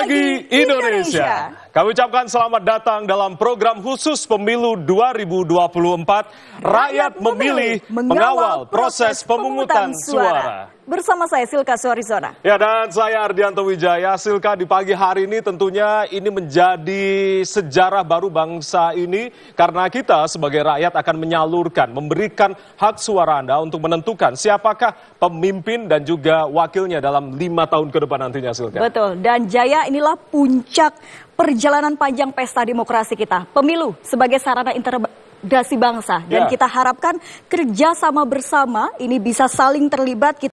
Pagi Indonesia. Kami ucapkan selamat datang dalam program khusus Pemilu 2024. Rakyat memilih, mengawal proses pemungutan suara. Bersama saya Silka Suarizona. Ya, dan saya Ardianto Wijaya. Silka, di pagi hari ini tentunya ini menjadi sejarah baru bangsa ini. Karena kita sebagai rakyat akan menyalurkan, memberikan hak suara Anda untuk menentukan siapakah pemimpin dan juga wakilnya dalam 5 tahun ke depan nantinya, Silka. Betul, dan Jaya, inilah puncak perjalanan panjang pesta demokrasi kita. Pemilu sebagai sarana integrasi bangsa. Dan kita harapkan kerjasama bersama ini bisa saling terlibat.